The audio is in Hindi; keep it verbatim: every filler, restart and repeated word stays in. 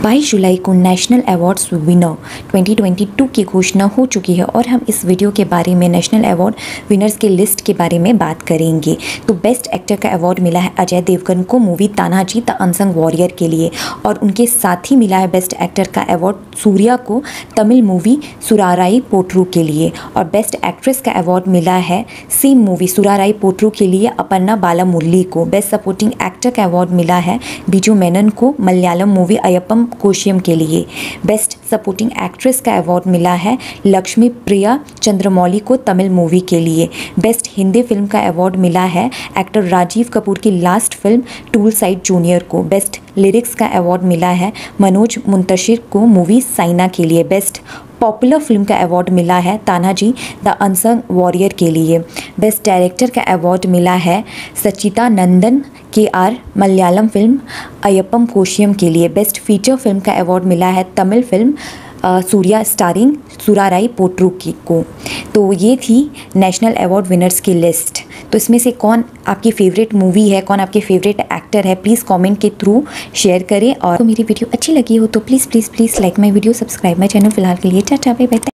बाईस जुलाई को national awards winner twenty twenty two की घोषणा हो चुकी है और हम इस वीडियो के बारे में नेशनल अवार्ड विनर्स के लिस्ट के बारे में बात करेंगे। तो बेस्ट एक्टर का अवार्ड मिला है अजय देवगन को movie Tanhaji the unsung warrior के लिए, और उनके साथ ही मिला है बेस्ट एक्टर का अवार्ड सूर्या को तमिल मूवी सुराराई पोट्रू के लिए, और बेस्ट एक्ट्रेस का अवार्ड मिला है सेम मूवी सुराराई पोट्रू के लिए अपर्णा बालामुरली को। बेस्ट सपोर्टिंग एक्टर का अवार्ड मिला है बिजू मेनन को मलयालम मूवी अयप्पम कोशियम के लिए। बेस्ट सपोर्टिंग एक्ट्रेस का अवार्ड मिला है लक्ष्मी प्रिया चंद्रमौली को तमिल मूवी के लिए। बेस्ट हिंदी फिल्म का अवार्ड मिला है एक्टर राजीव कपूर की last film Toolsidas junior को। बेस्ट लिरिक्स का अवार्ड मिला है मनोज मुंतशिर को मूवी साइना के लिए। बेस्ट पॉपुलर फिल्म का अवार्ड मिला है तानाजी द अनसंग वॉरियर के लिए। बेस्ट डायरेक्टर का अवार्ड मिला है Sachidanandan K R Malayalam film Ayyappanum Koshiyum के लिए। बेस्ट फीचर फिल्म का अवार्ड मिला है तमिल फिल्म सूर्या स्टारिंग सुराराई पोट्रू की को। तो ये थी नेशनल अवार्ड विनर्स की लिस्ट। तो इसमें से कौन आपकी फेवरेट मूवी है, कौन आपके फेवरेट एक्टर है, प्लीज़ कमेंट के थ्रू शेयर करें। और तो मेरी वीडियो अच्छी लगी हो तो please please please like my video, subscribe my channel. फिलहाल के लिए टाटा बाय बाय।